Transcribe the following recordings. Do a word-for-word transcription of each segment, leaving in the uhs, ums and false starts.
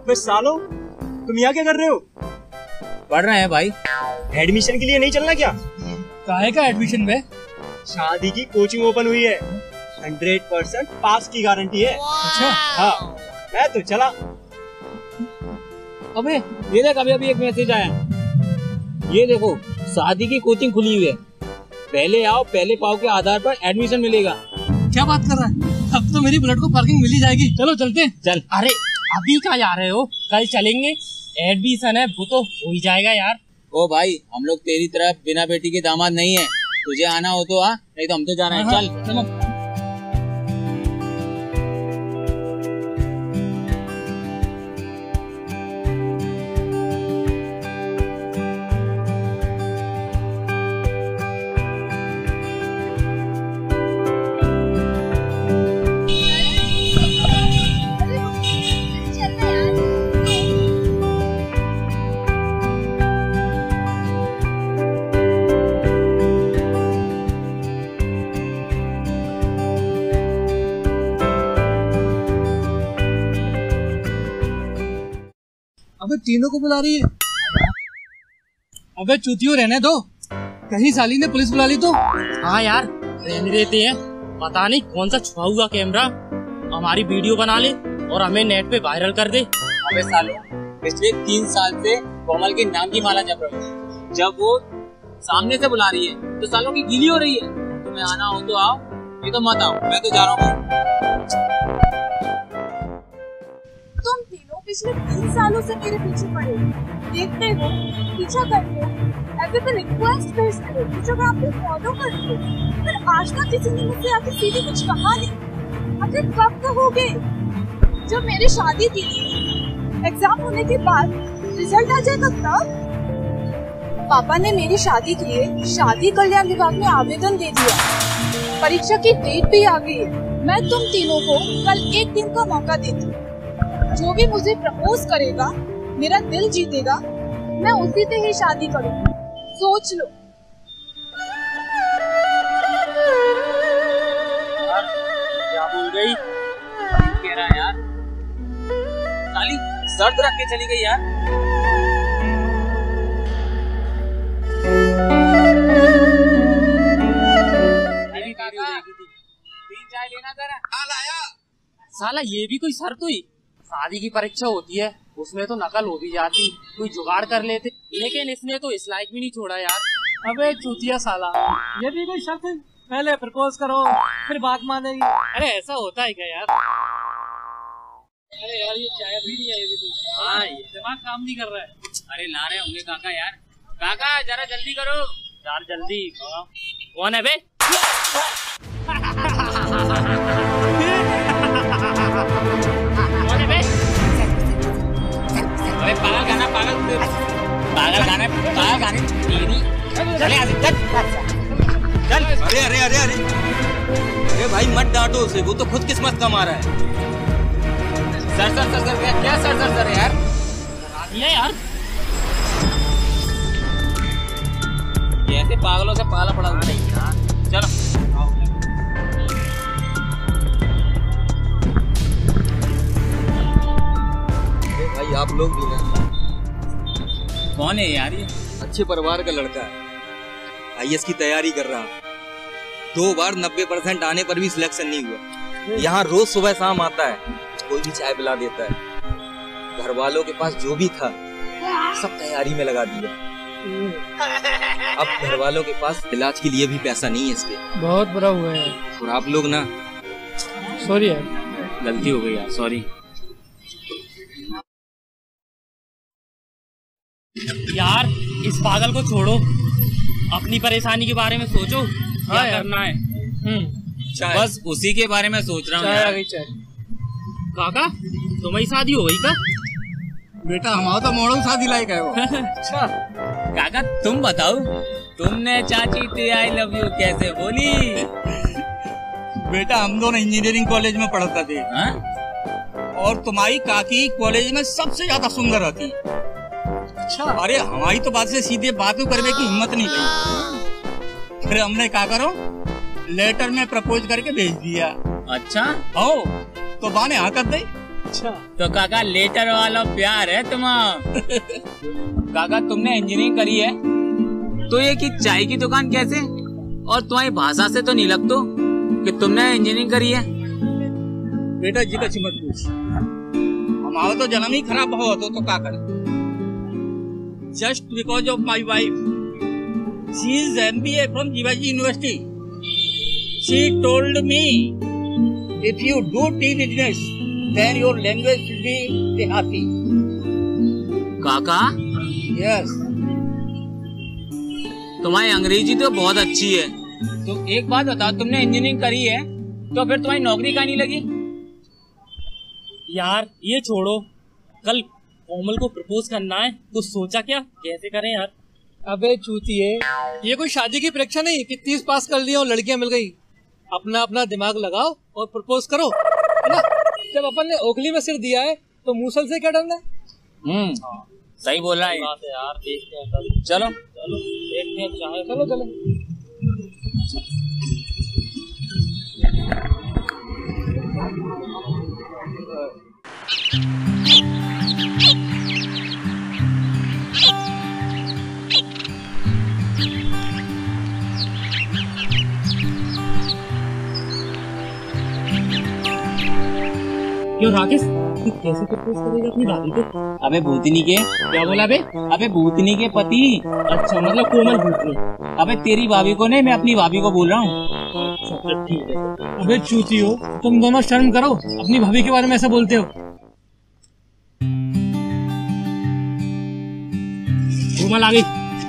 अबे सालो, तुम यहाँ क्या कर रहे हो? पढ़ रहे हैं भाई। एडमिशन के लिए नहीं चलना क्या? काहे का एडमिशन बे? शादी की कोचिंग ओपन हुई है, हंड्रेड परसेंट पास की गारंटी है। अच्छा हाँ, मैं तो चला। अबे ये देख, अभी अभी एक मैसेज आया, ये देखो शादी की कोचिंग खुली हुई है, पहले आओ पहले पाओ के आधार पर एडमिशन मिलेगा। क्या बात कर रहा है? अब तो मेरी बुलेट को पार्किंग मिल ही जाएगी। चलो चलते। चल। अरे अभी कहाँ जा रहे हो? कल चलेंगे, एडमिशन है वो तो हो ही जाएगा यार। ओ भाई, हम लोग तेरी तरफ बिना बेटी के दामाद नहीं है, तुझे आना हो तो आ, नहीं तो हम तो जा रहे हैं। चल चलो। अबे तीनों को बुला रही है। अबे चूतियों रहने दो, कहीं साली ने पुलिस बुला ली तो। हाँ यार, रहने देते हैं, पता नहीं कौन सा छुपा हुआ कैमरा हमारी वीडियो बना ले और हमें नेट पे वायरल कर दे। अबे सालों, पिछले तीन साल से कोमल के नाम की माला जप रही है, जब वो सामने से बुला रही है तो सालों की गीली हो रही है। तुम्हें आना हो तो आओ, नहीं तो मत आओ, मैं तो जा रहा हूँ। तुम तीनों पिछले तीन सालों से मेरे पीछे पड़े, देखते हो, पीछा करते हो, ऐसे तो रिक्वेस्ट भेजते हो, इंस्टाग्राम पे फॉलो करते हो, पर आज तक किसी ने मुझसे आके सीधे कुछ कहा नहीं। आखिर कब कहोगे? जब मेरी शादी थी, एग्जाम होने के बाद रिजल्ट आ जाएगा तब। पापा ने मेरी शादी के लिए शादी कल्याण विभाग में आवेदन दे दिया, परीक्षा की डेट भी आ गई है। मैं तुम तीनों को कल एक दिन का मौका देती हूँ, जो भी मुझे प्रपोज करेगा, मेरा दिल जीतेगा, मैं उसी से ही शादी करूँगी। सोच लो। क्या बोल गई? कह रहा है यार, साली शर्त रख के चली गई यार। तीन चाय लेना जरा। साला ये भी कोई शर्त हुई? शादी की परीक्षा होती है, उसमें तो नकल हो भी जाती, कोई जुगाड़ कर लेते, लेकिन इसने तो इस लायक भी नहीं छोड़ा यार। अबे चूतिया साला, ये भी कोई शर्त है? पहले प्रपोज करो फिर बात मानेगी। अरे ऐसा होता है क्या यार? अरे यार ये चाय भी नहीं है, ये भी तो। हाँ, ये दिमाग काम नहीं कर रहा है। अरे ला रहे होंगे काका यार। काका जरा जल्दी करो यार, जल्दी। कौन है बे? अरे पागल गाना, पागल पागल गाना, पागल गाने तेरी। चले आ, चल चल। अरे अरे अरे अरे अरे भाई मत डांटो उसे, वो तो खुद किस्मत कमा रहा है। सर सर सर सर क्या सर सर सर यार? ये यार ये ऐसे पागलों से पाला पड़ा हुआ है। चलो भाई आप लोग भी ना। कौन है यार ये? अच्छे परिवार का लड़का है, आई ए एस की तैयारी कर रहा, दो बार नब्बे परसेंट आने पर भी सिलेक्शन नहीं हुआ। यहाँ रोज सुबह शाम आता है, कोई भी चाय पिला देता है। घर वालों के पास जो भी था सब तैयारी में लगा दिया। अब घर वालों के पास इलाज के लिए भी पैसा नहीं है इसके। बहुत बुरा हुआ है। और आप लोग ना, सॉरी यार, गलती हो गई यार, सॉरी यार। इस पागल को छोड़ो, अपनी परेशानी के बारे में सोचो, क्या करना है। बस उसी के बारे में सोच रहा हूँ यार। काका तुम्हारी शादी हो गई का? बेटा हमारा तो मॉडल शादी लायक है वो। अच्छा काका तुम बताओ, तुमने चाची ते आई लव यू कैसे बोली? बेटा हम दोनों इंजीनियरिंग कॉलेज में पढ़ते थे। हा? और तुम्हारी काकी कॉलेज में सबसे ज्यादा सुंदर होती। अच्छा। अरे हमारी तो बात से सीधे बातों करने की हिम्मत नहीं रही, फिर हमने क्या करो, लेटर में प्रपोज करके भेज दिया। अच्छा हो तो बाने हाँ कर दे, अच्छा तो काका लेटर वाला प्यार है तुम्हारा। काका तुमने इंजीनियरिंग करी है तो ये की चाय की दुकान कैसे? और तुम्हारी भाषा से तो नहीं लगतो कि तुमने इंजीनियरिंग करी है। बेटा जी का मत पूछ, हमारा तो जन्म ही खराब हो तो, तो का कर। Just because of my wife, she is M B A from Shivaji university, she told me if you do the business then your language will be देहाती। काका यस, तुम्हारी अंग्रेजी तो बहुत अच्छी है। तो एक बात बताओ, तुमने इंजीनियरिंग करी है तो फिर तुम्हारी नौकरी कहाँ नहीं लगी? यार ये छोड़ो, कल कोमल को प्रपोज करना है, कुछ सोचा क्या कैसे करें यार? अबे चूतिए, ये कोई शादी की परीक्षा नहीं कि तीस पास कर लिया और लड़कियां मिल गई। अपना अपना दिमाग लगाओ और प्रपोज करो, है ना? जब अपन ने ओखली में सिर दिया है तो मूसल से क्या डरना है? हम्म, सही बोल रहा है यार। देखते हैं कल। चलो चलो देखते हैं, चाहे चलो चलो। क्यों राकेश, तू कैसे प्रपोज करेगा अपनी भाभी को? अबे भूतनी के, क्या बोला बे? अबे भूतनी के पति। अच्छा मतलब कोमल भूतनी। अबे तेरी भाभी को नहीं, मैं अपनी भाभी को बोल रहा हूँ। अच्छा ठीक है। अबे चूती हो, तुम दोनों शर्म करो, अपनी भाभी के बारे में ऐसा बोलते हो। कोमल आ गई।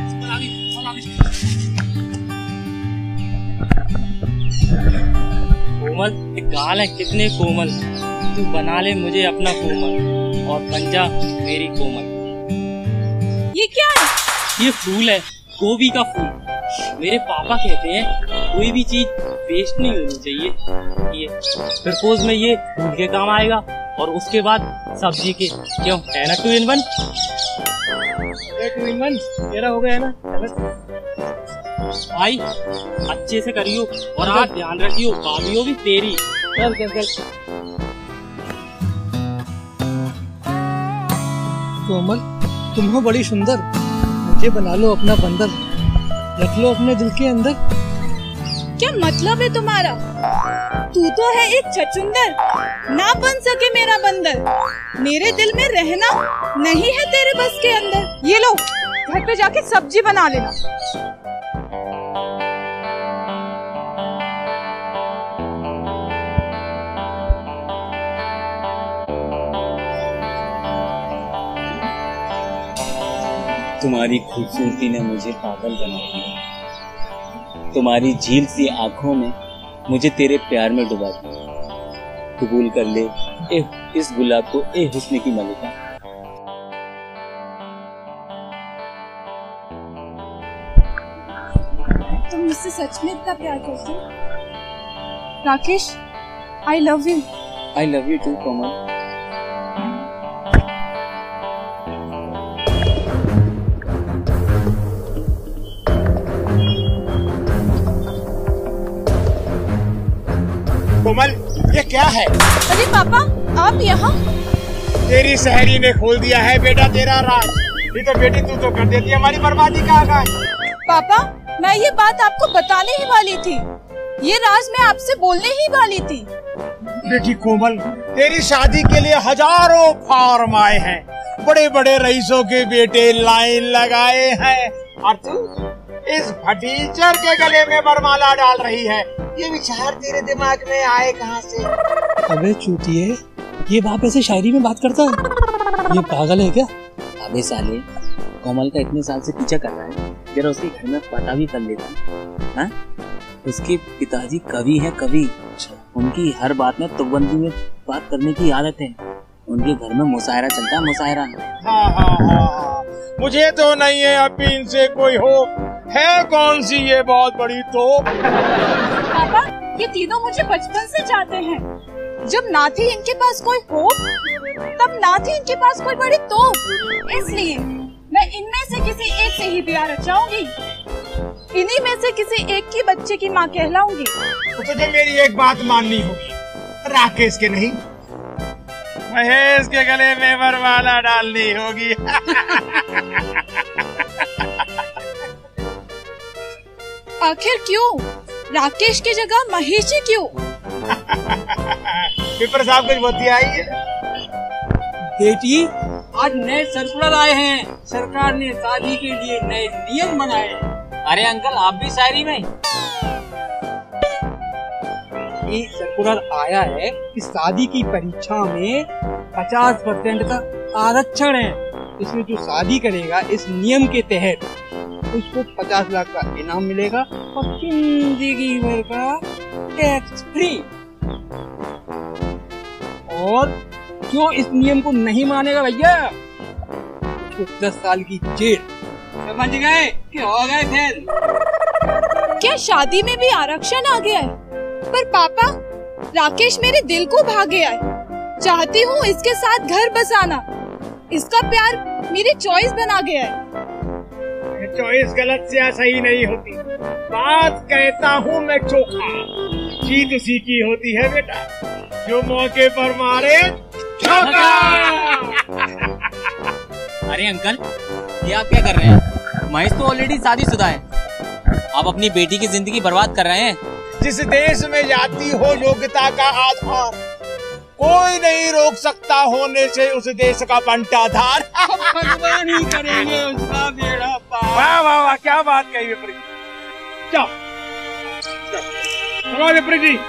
कोमल गाल है कितने कोमल, तू बना ले मुझे अपना कोमल और बन जा मेरी कोमल। ये क्या है? ये फूल है, गोभी का फूल। मेरे पापा कहते हैं कोई भी चीज वेस्ट नहीं होनी चाहिए। ये प्रपोज में ये फूल के काम आएगा और उसके बाद सब्जी के। क्यों है ना, two in one. Two in one तेरा हो गया ना। भाई अच्छे से करियो और आज ध्यान रखियो, भाभियों भी तेरी। चल चल चल। कोमल तुम हो बड़ी सुंदर, मुझे बना लो अपना बंदर, रख लो अपने दिल के अंदर। क्या मतलब है तुम्हारा? तू तो है एक छछुंदर, ना बन सके मेरा बंदर। मेरे दिल में रहना नहीं है तेरे बस के अंदर। ये लो घर पे जाके सब्जी बना लेना। तुम्हारी खूबसूरती ने मुझे पागल बना दिया, तुम्हारी झील सी आंखों में मुझे तेरे प्यार में डुबा दिया। कबूल कर ले ए इस गुलाब को, ए हुस्न की मलिका। तुम मुझसे सच में इतना प्यार करते हो? Rakesh, I love you. I love you too Komal. Komal ये क्या है? अरे पापा आप यहाँ? तेरी सहरी ने खोल दिया है बेटा तेरा राज। ये तो बेटी तू तो कर देती है हमारी बर्बादी का आगाज। पापा मैं ये बात आपको बताने ही वाली थी, ये राज मैं आपसे बोलने ही वाली थी। बेटी कोमल, तेरी शादी के लिए हजारों फॉर्म आए हैं, बड़े बड़े रईसों के बेटे लाइन लगाए हैं, और तू इस भतीजर के गले में बरमाला डाल रही है। ये विचार तेरे दिमाग में आए कहाँ से? अबे चूतिए, ये बाप ऐसे शायरी में बात करता है? ये पागल है क्या? अबे साले, कोमल का इतने साल से पीछा कर रहा है, जरा उसके घर में पता भी कर लेता। हाँ? उसके पिताजी कवि है, कवि। उनकी हर बात में तुकबंदी में बात करने की आदत है। उनके घर में मुशायरा चलता है, मुशायरा। हाँ हाँ हाँ, मुझे तो नहीं है अभी इनसे कोई हो। है कौन सी ये बहुत बड़ी तोप? पापा ये तीनों मुझे बचपन से चाहते हैं। जब ना थी इनके पास कोई होप, तब ना थी इनके पास कोई बड़ी तोप। इसलिए मैं इनमें से किसी एक से ही प्यार रचाऊंगी, इन्हीं में से किसी एक की बच्चे की माँ कहलाऊंगी। तो तुझे मेरी एक बात माननी होगी, राकेश के नहीं, महेश के गले में वरमाला डालनी होगी। आखिर क्यों? राकेश की जगह महेश ही क्यों? पेपर साहब कुछ बोती आई है? बेटी, आज नए सर्कुलर आए हैं। सरकार ने शादी के लिए नए नियम बनाए हैं। अरे अंकल, आप भी शायरी में? ये सर्कुलर आया है कि शादी की परीक्षा में पचास परसेंट का आरक्षण है। इसमें जो शादी करेगा इस नियम के तहत उसको पचास लाख का इनाम मिलेगा और जिंदगी भर का टैक्स फ्री। और जो इस नियम को नहीं मानेगा भैया उसको दस साल की जेल। समझ गए कि हो गए फेल? क्या शादी में भी आरक्षण आ गया है? पर पापा, राकेश मेरे दिल को भा गया है। चाहती हूँ इसके साथ घर बसाना। इसका प्यार मेरी चॉइस बना गया है। चॉइस गलत से सही नहीं होती। बात कहता हूँ मैं चोखा, जीत उसी की होती है बेटा जो मौके पर मारे ठोका। अरे अंकल, ये आप क्या कर रहे हैं? महेश तो ऑलरेडी शादीशुदा है, आप अपनी बेटी की जिंदगी बर्बाद कर रहे हैं। जिस देश में जाति हो योग्यता का आधार, कोई नहीं रोक सकता होने से उस देश का बंटाधार। भगवान ही करेंगे उसका बेड़ा पार। वाह वाह वाह, क्या बात कही विपरीत। जाओ चलो विपरीत जी।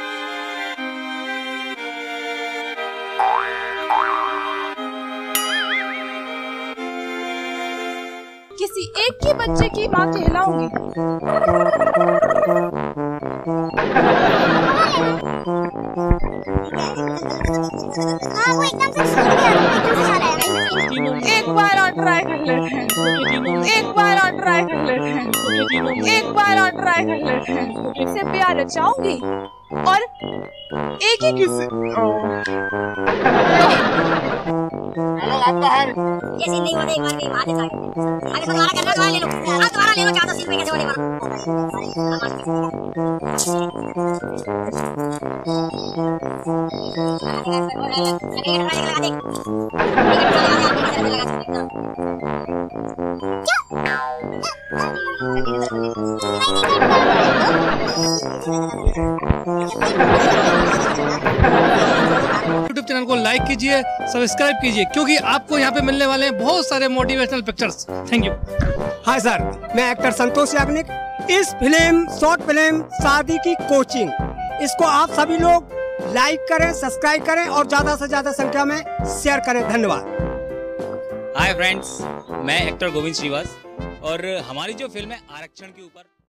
किसी एक ही बच्चे की माँ कहलाऊंगी। एक बार और ट्राई कर लेते हैं। एक बार और ट्राई कर लेते हैं। एक बार और ट्राई कर लेते हैं। इससे प्यार रचाऊंगी और एक ही किसी हेलो आप बाहर। ये सीन नहीं होता एक बार के बाद आगे आगे दोबारा करना, दोबारा ले लो, आप दोबारा ले लो, चाहता सीन में कैसे होने वाला। यूट्यूब चैनल को लाइक कीजिए, सब्सक्राइब कीजिए, क्योंकि आपको यहाँ पे मिलने वाले हैं बहुत सारे motivational pictures. Thank you. Hi sir, मैं एक्टर संतोष याग्निक। इस फिल्म शॉर्ट फिल्म शादी की कोचिंग, इसको आप सभी लोग लाइक करें, सब्सक्राइब करें और ज्यादा से ज्यादा संख्या में शेयर करें। धन्यवाद। हाय फ्रेंड्स, मैं एक्टर गोविंद, श्रीवास, और हमारी जो फिल्म है आरक्षण के ऊपर